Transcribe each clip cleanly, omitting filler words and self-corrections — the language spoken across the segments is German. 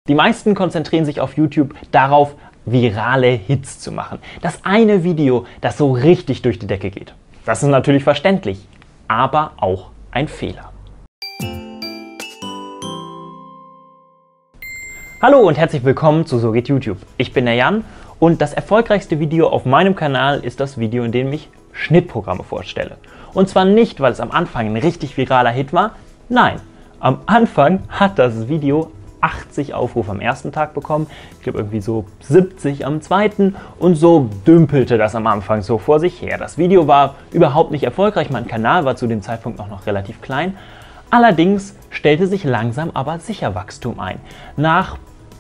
Die meisten konzentrieren sich auf YouTube darauf, virale Hits zu machen. Das eine Video, das so richtig durch die Decke geht. Das ist natürlich verständlich, aber auch ein Fehler. Hallo und herzlich willkommen zu So geht YouTube. Ich bin der Jan und das erfolgreichste Video auf meinem Kanal ist das Video, in dem ich Schnittprogramme vorstelle. Und zwar nicht, weil es am Anfang ein richtig viraler Hit war. Nein, am Anfang hat das Video 80 Aufrufe am ersten Tag bekommen, ich glaube irgendwie so 70 am zweiten und so dümpelte das am Anfang so vor sich her. Das Video war überhaupt nicht erfolgreich, mein Kanal war zu dem Zeitpunkt noch relativ klein. Allerdings stellte sich langsam aber sicher Wachstum ein. Nach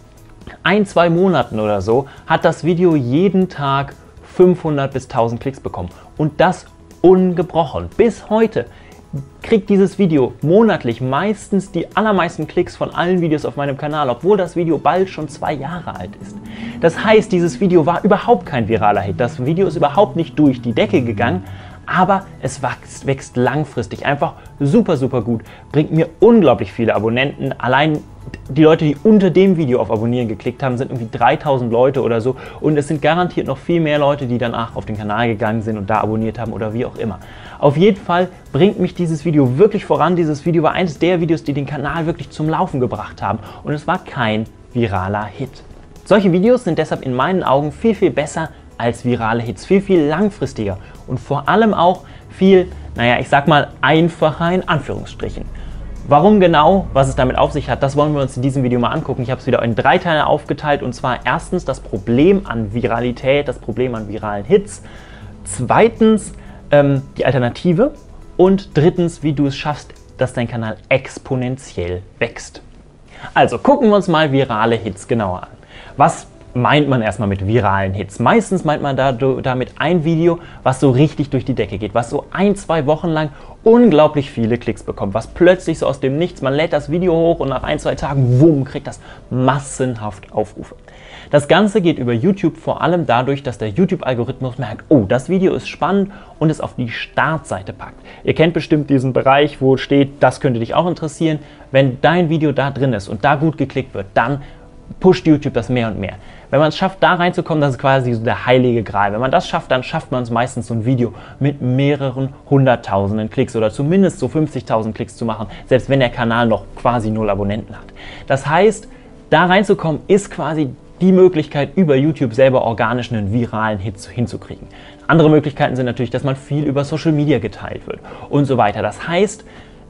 1-2 Monaten oder so hat das Video jeden Tag 500 bis 1000 Klicks bekommen und das ungebrochen. Bis heute kriegt dieses Video monatlich meistens die allermeisten Klicks von allen Videos auf meinem Kanal, obwohl das Video bald schon 2 Jahre alt ist. Das heißt, dieses Video war überhaupt kein viraler Hit. Das Video ist überhaupt nicht durch die Decke gegangen, aber es wächst langfristig einfach super gut, bringt mir unglaublich viele Abonnenten. Allein die Leute, die unter dem Video auf Abonnieren geklickt haben, sind irgendwie 3000 Leute oder so und es sind garantiert noch viel mehr Leute, die danach auf den Kanal gegangen sind und da abonniert haben oder wie auch immer. Auf jeden Fall bringt mich dieses Video wirklich voran. Dieses Video war eines der Videos, die den Kanal wirklich zum Laufen gebracht haben und es war kein viraler Hit. Solche Videos sind deshalb in meinen Augen viel besser als virale Hits, viel langfristiger und vor allem auch viel, naja, ich sag mal einfacher in Anführungsstrichen. Warum genau, was es damit auf sich hat, das wollen wir uns in diesem Video mal angucken. Ich habe es wieder in 3 Teile aufgeteilt und zwar erstens das Problem an Viralität, das Problem an viralen Hits, zweitens die Alternative und drittens, wie du es schaffst, dass dein Kanal exponentiell wächst. Also gucken wir uns mal virale Hits genauer an. Was meint man erstmal mit viralen Hits? Meistens meint man damit ein Video, was so richtig durch die Decke geht, was so 1-2 Wochen lang unglaublich viele Klicks bekommt, was plötzlich so aus dem Nichts, man lädt das Video hoch und nach 1-2 Tagen, wumm, kriegt das massenhaft Aufrufe. Das Ganze geht über YouTube vor allem dadurch, dass der YouTube-Algorithmus merkt, oh, das Video ist spannend und es auf die Startseite packt. Ihr kennt bestimmt diesen Bereich, wo steht, das könnte dich auch interessieren. Wenn dein Video da drin ist und da gut geklickt wird, dann pusht YouTube das mehr und mehr. Wenn man es schafft, da reinzukommen, das ist quasi so der heilige Gral. Wenn man das schafft, dann schafft man es meistens, so ein Video mit mehreren hunderttausenden Klicks oder zumindest so 50.000 Klicks zu machen, selbst wenn der Kanal noch quasi 0 Abonnenten hat. Das heißt, da reinzukommen, ist quasi die Möglichkeit, über YouTube selber organisch einen viralen Hit hinzukriegen. Andere Möglichkeiten sind natürlich, dass man viel über Social Media geteilt wird und so weiter. Das heißt,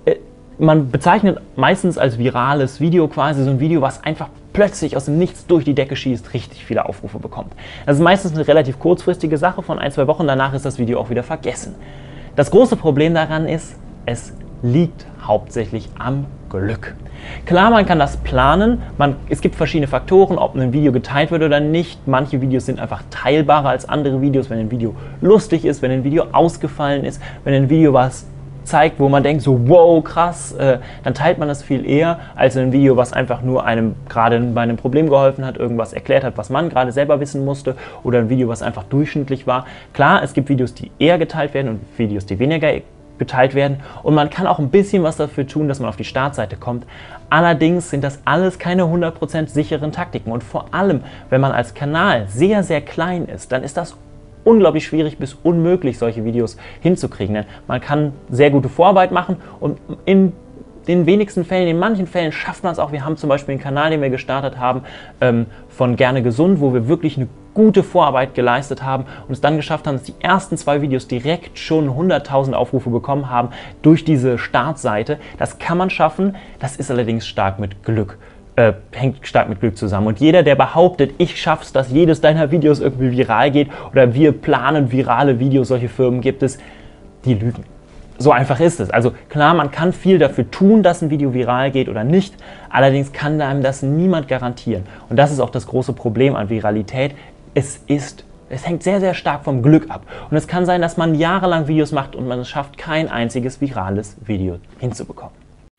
man bezeichnet meistens als virales Video quasi so ein Video, was einfach plötzlich aus dem Nichts durch die Decke schießt, richtig viele Aufrufe bekommt. Das ist meistens eine relativ kurzfristige Sache von 1-2 Wochen, danach ist das Video auch wieder vergessen. Das große Problem daran ist, es liegt hauptsächlich am Glück. Klar, man kann das planen, es gibt verschiedene Faktoren, ob ein Video geteilt wird oder nicht. Manche Videos sind einfach teilbarer als andere Videos, wenn ein Video lustig ist, wenn ein Video ausgefallen ist, wenn ein Video was zeigt, wo man denkt so, wow, krass, dann teilt man das viel eher als ein Video, was einfach nur einem gerade bei einem Problem geholfen hat, irgendwas erklärt hat, was man gerade selber wissen musste oder ein Video, was einfach durchschnittlich war. Klar, es gibt Videos, die eher geteilt werden und Videos, die weniger geteilt werden und man kann auch ein bisschen was dafür tun, dass man auf die Startseite kommt. Allerdings sind das alles keine 100% sicheren Taktiken und vor allem, wenn man als Kanal sehr klein ist, dann ist das unglaublich schwierig bis unmöglich, solche Videos hinzukriegen. Denn man kann sehr gute Vorarbeit machen und in den wenigsten Fällen, in manchen Fällen schafft man es auch. Wir haben zum Beispiel einen Kanal, den wir gestartet haben, von Gerne Gesund, wo wir wirklich eine gute Vorarbeit geleistet haben und es dann geschafft haben, dass die ersten 2 Videos direkt schon 100.000 Aufrufe bekommen haben durch diese Startseite. Das kann man schaffen, das ist allerdings stark mit Glück. Hängt stark mit Glück zusammen. Und jeder, der behauptet, ich schaff's, dass jedes deiner Videos irgendwie viral geht oder wir planen virale Videos, solche Firmen gibt es, die lügen. So einfach ist es. Also klar, man kann viel dafür tun, dass ein Video viral geht oder nicht, allerdings kann einem das niemand garantieren. Und das ist auch das große Problem an Viralität. Es hängt sehr stark vom Glück ab. Und es kann sein, dass man jahrelang Videos macht und man es schafft, kein einziges virales Video hinzubekommen.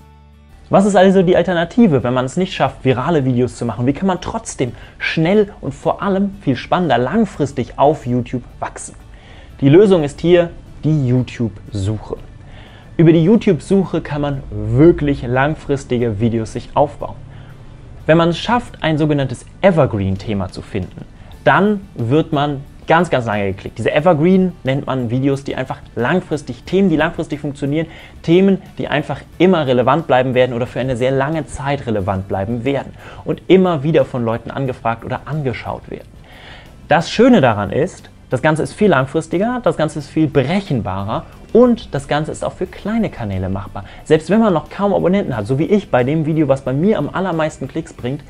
Was ist also die Alternative, wenn man es nicht schafft, virale Videos zu machen? Wie kann man trotzdem schnell und vor allem viel spannender langfristig auf YouTube wachsen? Die Lösung ist hier die YouTube-Suche. Über die YouTube-Suche kann man wirklich langfristige Videos sich aufbauen. Wenn man es schafft, ein sogenanntes Evergreen-Thema zu finden, dann wird man ganz, ganz lange geklickt. Diese Evergreen nennt man Videos, die einfach langfristig, Themen, die langfristig funktionieren, Themen, die einfach immer relevant bleiben werden oder für eine sehr lange Zeit relevant bleiben werden und immer wieder von Leuten angefragt oder angeschaut werden. Das Schöne daran ist, das Ganze ist viel langfristiger, das Ganze ist viel berechenbarer und das Ganze ist auch für kleine Kanäle machbar. Selbst wenn man noch kaum Abonnenten hat, so wie ich bei dem Video, was bei mir am allermeisten Klicks bringt,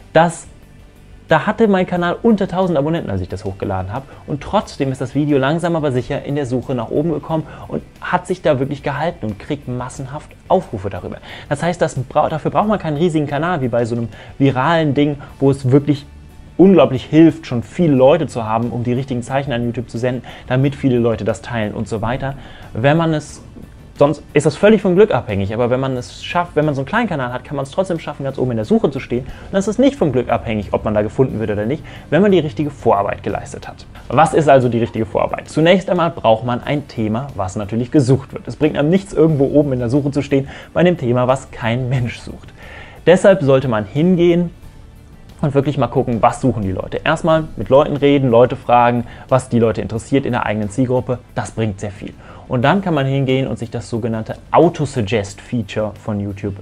da hatte mein Kanal unter 1000 Abonnenten, als ich das hochgeladen habe. Und trotzdem ist das Video langsam aber sicher in der Suche nach oben gekommen und hat sich da wirklich gehalten und kriegt massenhaft Aufrufe darüber. Das heißt, dafür braucht man keinen riesigen Kanal wie bei so einem viralen Ding, wo es wirklich unglaublich hilft, schon viele Leute zu haben, um die richtigen Zeichen an YouTube zu senden, damit viele Leute das teilen und so weiter. Sonst ist das völlig vom Glück abhängig, aber wenn man es schafft, wenn man so einen kleinen Kanal hat, kann man es trotzdem schaffen, ganz oben in der Suche zu stehen. Und das ist nicht vom Glück abhängig, ob man da gefunden wird oder nicht, wenn man die richtige Vorarbeit geleistet hat. Was ist also die richtige Vorarbeit? Zunächst einmal braucht man ein Thema, was natürlich gesucht wird. Es bringt einem nichts, irgendwo oben in der Suche zu stehen, bei einem Thema, was kein Mensch sucht. Deshalb sollte man hingehen und wirklich mal gucken, was suchen die Leute. Erstmal mit Leuten reden, Leute fragen, was die Leute interessiert in der eigenen Zielgruppe. Das bringt sehr viel. Und dann kann man hingehen und sich das sogenannte Auto-Suggest-Feature von YouTube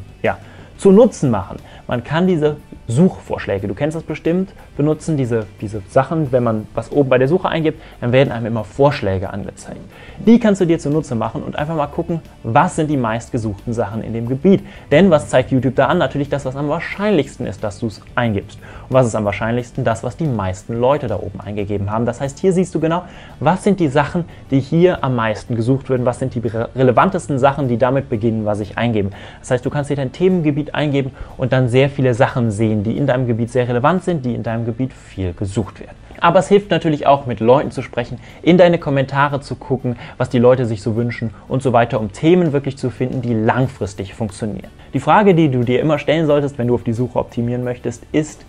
zu Nutzen machen. Man kann diese Suchvorschläge, du kennst das bestimmt, benutzen, diese Sachen, wenn man was oben bei der Suche eingibt, dann werden einem immer Vorschläge angezeigt. Die kannst du dir zunutze machen und einfach mal gucken, was sind die meistgesuchten Sachen in dem Gebiet. Denn was zeigt YouTube da an? Natürlich das, was am wahrscheinlichsten ist, dass du es eingibst. Und was ist am wahrscheinlichsten? Das, was die meisten Leute da oben eingegeben haben. Das heißt, hier siehst du genau, was sind die Sachen, die hier am meisten gesucht werden, was sind die relevantesten Sachen, die damit beginnen, was ich eingebe. Das heißt, du kannst dir dein Themengebiet eingeben und dann sehr viele Sachen sehen, die in deinem Gebiet sehr relevant sind, die in deinem Gebiet viel gesucht werden. Aber es hilft natürlich auch, mit Leuten zu sprechen, in deine Kommentare zu gucken, was die Leute sich so wünschen und so weiter, um Themen wirklich zu finden, die langfristig funktionieren. Die Frage, die du dir immer stellen solltest, wenn du auf die Suche optimieren möchtest, ist,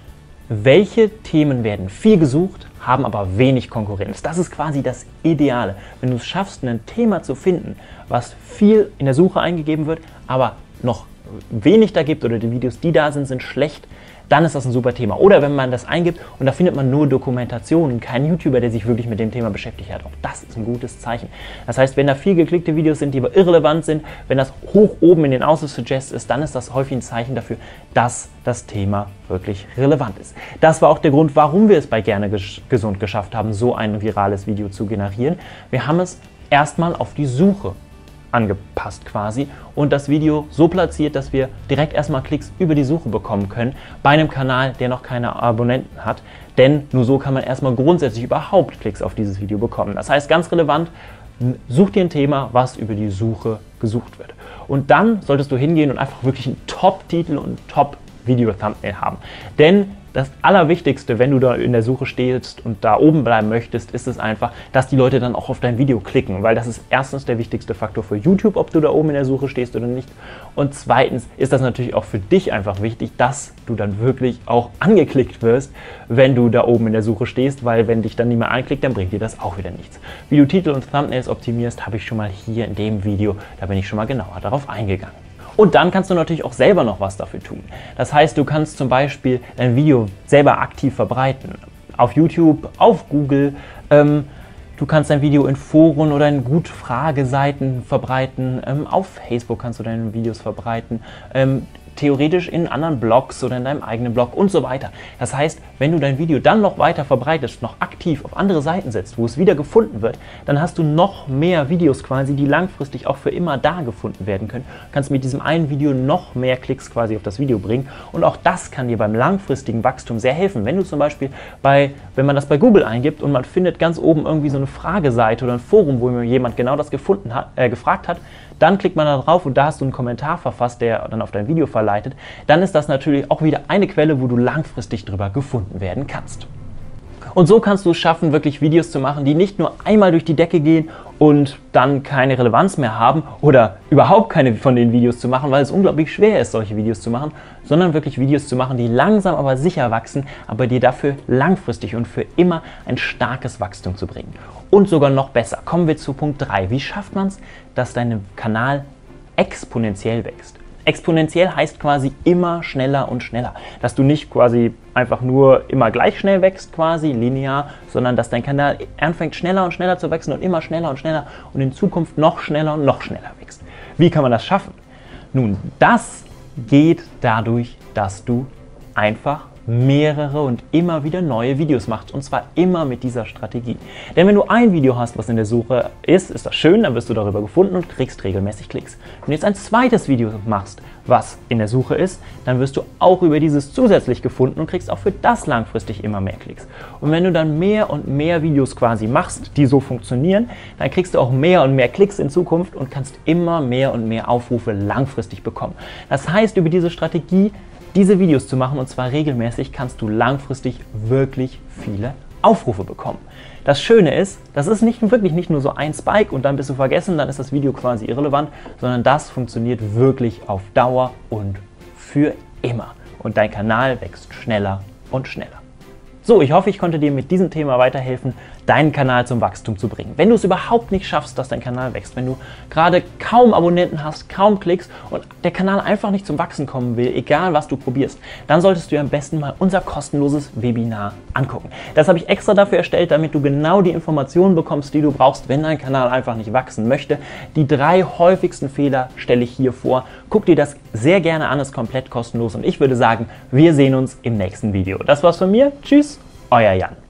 welche Themen werden viel gesucht, haben aber wenig Konkurrenz. Das ist quasi das Ideale. Wenn du es schaffst, ein Thema zu finden, was viel in der Suche eingegeben wird, aber noch wenig da gibt oder die Videos, die da sind, sind schlecht, dann ist das ein super Thema. Oder wenn man das eingibt und da findet man nur Dokumentationen, kein YouTuber, der sich wirklich mit dem Thema beschäftigt hat. Auch das ist ein gutes Zeichen. Das heißt, wenn da viel geklickte Videos sind, die aber irrelevant sind, wenn das hoch oben in den Auto-Suggests ist, dann ist das häufig ein Zeichen dafür, dass das Thema wirklich relevant ist. Das war auch der Grund, warum wir es bei Gerne Gesund geschafft haben, so ein virales Video zu generieren. Wir haben es erstmal auf die Suche angepasst quasi und das Video so platziert, dass wir direkt erstmal Klicks über die Suche bekommen können bei einem Kanal, der noch keine Abonnenten hat, denn nur so kann man erstmal grundsätzlich überhaupt Klicks auf dieses Video bekommen. Das heißt, ganz relevant, such dir ein Thema, was über die Suche gesucht wird. Und dann solltest du hingehen und einfach wirklich einen Top-Titel und einen Top-Video-Thumbnail haben. Denn das Allerwichtigste, wenn du da in der Suche stehst und da oben bleiben möchtest, ist es einfach, dass die Leute dann auch auf dein Video klicken, weil das ist erstens der wichtigste Faktor für YouTube, ob du da oben in der Suche stehst oder nicht. Und zweitens ist das natürlich auch für dich einfach wichtig, dass du dann wirklich auch angeklickt wirst, wenn du da oben in der Suche stehst, weil wenn dich dann niemand anklickt, dann bringt dir das auch wieder nichts. Wie du Titel und Thumbnails optimierst, habe ich schon mal hier in dem Video, da bin ich schon mal genauer darauf eingegangen. Und dann kannst du natürlich auch selber noch was dafür tun. Das heißt, du kannst zum Beispiel dein Video selber aktiv verbreiten. Auf YouTube, auf Google. Du kannst dein Video in Foren oder in Gut-Frageseiten verbreiten. Auf Facebook kannst du deine Videos verbreiten. Theoretisch in anderen Blogs oder in deinem eigenen Blog und so weiter. Das heißt, wenn du dein Video dann noch weiter verbreitest, noch aktiv auf andere Seiten setzt, wo es wieder gefunden wird, dann hast du noch mehr Videos quasi, die langfristig auch für immer da gefunden werden können. Du kannst mit diesem einen Video noch mehr Klicks quasi auf das Video bringen und auch das kann dir beim langfristigen Wachstum sehr helfen. Wenn du zum Beispiel wenn man das bei Google eingibt und man findet ganz oben irgendwie so eine Frageseite oder ein Forum, wo jemand genau das gefragt hat, dann klickt man da drauf und da hast du einen Kommentar verfasst, der dann auf dein Video verleitet, dann ist das natürlich auch wieder eine Quelle, wo du langfristig drüber gefunden werden kannst. Und so kannst du es schaffen, wirklich Videos zu machen, die nicht nur einmal durch die Decke gehen und dann keine Relevanz mehr haben oder überhaupt keine von den Videos zu machen, weil es unglaublich schwer ist, solche Videos zu machen, sondern wirklich Videos zu machen, die langsam aber sicher wachsen, aber dir dafür langfristig und für immer ein starkes Wachstum zu bringen. Und sogar noch besser, kommen wir zu Punkt 3. Wie schafft man es, dass dein Kanal exponentiell wächst? Exponentiell heißt quasi immer schneller und schneller. Dass du nicht quasi einfach nur immer gleich schnell wächst, quasi linear, sondern dass dein Kanal anfängt schneller und schneller zu wachsen und immer schneller und in Zukunft noch schneller und noch schneller wächst. Wie kann man das schaffen? Nun, das geht dadurch, dass du einfach mehrere und immer wieder neue Videos machst, und zwar immer mit dieser Strategie. Denn wenn du ein Video hast, was in der Suche ist das schön, dann wirst du darüber gefunden und kriegst regelmäßig Klicks. Wenn du jetzt ein zweites Video machst, was in der Suche ist, dann wirst du auch über dieses zusätzlich gefunden und kriegst auch für das langfristig immer mehr Klicks. Und wenn du dann mehr und mehr Videos quasi machst, die so funktionieren, dann kriegst du auch mehr und mehr Klicks in Zukunft und kannst immer mehr und mehr Aufrufe langfristig bekommen. Das heißt, über diese Strategie, diese Videos zu machen, und zwar regelmäßig, kannst du langfristig wirklich viele Aufrufe bekommen. Das Schöne ist, das ist wirklich nicht nur so ein Spike und dann bist du vergessen, dann ist das Video quasi irrelevant, sondern das funktioniert wirklich auf Dauer und für immer. Und dein Kanal wächst schneller und schneller. So, ich hoffe, ich konnte dir mit diesem Thema weiterhelfen, deinen Kanal zum Wachstum zu bringen. Wenn du es überhaupt nicht schaffst, dass dein Kanal wächst, wenn du gerade kaum Abonnenten hast, kaum Klicks und der Kanal einfach nicht zum Wachsen kommen will, egal was du probierst, dann solltest du dir am besten mal unser kostenloses Webinar angucken. Das habe ich extra dafür erstellt, damit du genau die Informationen bekommst, die du brauchst, wenn dein Kanal einfach nicht wachsen möchte. Die 3 häufigsten Fehler stelle ich hier vor. Guck dir das sehr gerne an, ist komplett kostenlos und ich würde sagen, wir sehen uns im nächsten Video. Das war's von mir. Tschüss, euer Jan.